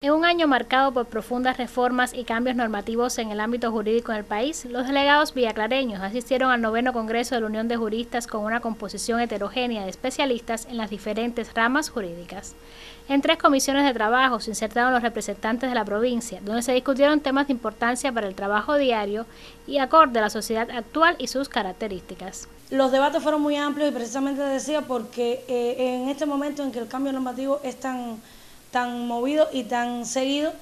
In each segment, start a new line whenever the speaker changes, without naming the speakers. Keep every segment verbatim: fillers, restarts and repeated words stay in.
En un año marcado por profundas reformas y cambios normativos en el ámbito jurídico en el país, los delegados villaclareños asistieron al noveno Congreso de la Unión de Juristas con una composición heterogénea de especialistas en las diferentes ramas jurídicas. En tres comisiones de trabajo se insertaron los representantes de la provincia, donde se discutieron temas de importancia para el trabajo diario y acorde a la sociedad actual y sus características.
Los debates fueron muy amplios y precisamente decía porque eh, en este momento en que el cambio normativo es tan... tan movido y tan seguido,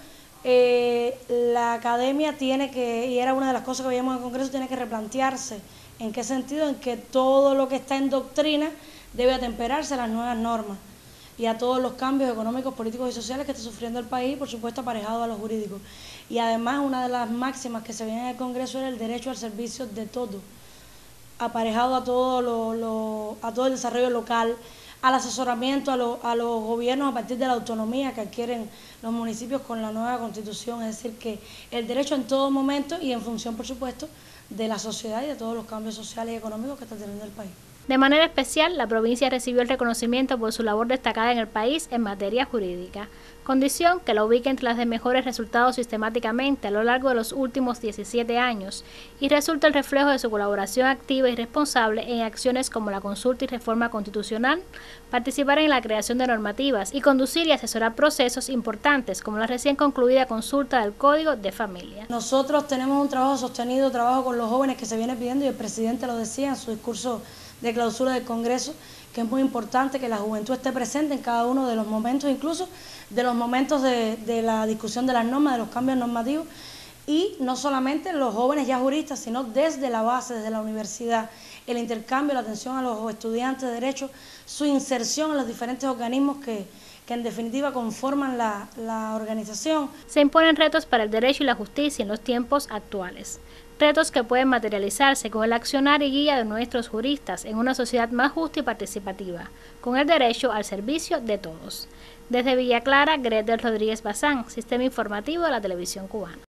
eh, la academia tiene que, y era una de las cosas que veíamos en el Congreso, tiene que replantearse. ¿En qué sentido? En que todo lo que está en doctrina debe atemperarse a las nuevas normas y a todos los cambios económicos, políticos y sociales que está sufriendo el país, por supuesto aparejado a los jurídicos. Y además una de las máximas que se veía en el Congreso era el derecho al servicio de todo, aparejado a todo, lo, lo, a todo el desarrollo local, al asesoramiento a, lo, a los gobiernos a partir de la autonomía que adquieren los municipios con la nueva Constitución, es decir, que el derecho en todo momento y en función, por supuesto, de la sociedad y de todos los cambios sociales y económicos que está teniendo el país.
De manera especial, la provincia recibió el reconocimiento por su labor destacada en el país en materia jurídica, condición que la ubica entre las de mejores resultados sistemáticamente a lo largo de los últimos diecisiete años y resulta el reflejo de su colaboración activa y responsable en acciones como la consulta y reforma constitucional, participar en la creación de normativas y conducir y asesorar procesos importantes como la recién concluida consulta del Código de Familia.
Nosotros tenemos un trabajo sostenido, trabajo con los jóvenes que se viene pidiendo y el presidente lo decía en su discurso de clausura del Congreso, que es muy importante que la juventud esté presente en cada uno de los momentos, incluso de los momentos de, de la discusión de las normas, de los cambios normativos, y no solamente los jóvenes ya juristas, sino desde la base, desde la universidad, el intercambio, la atención a los estudiantes de Derecho, su inserción en los diferentes organismos que, que en definitiva conforman la, la organización.
Se imponen retos para el derecho y la justicia en los tiempos actuales. Retos que pueden materializarse con el accionar y guía de nuestros juristas en una sociedad más justa y participativa, con el derecho al servicio de todos. Desde Villa Clara, Gretel Rodríguez Bazán, Sistema Informativo de la Televisión Cubana.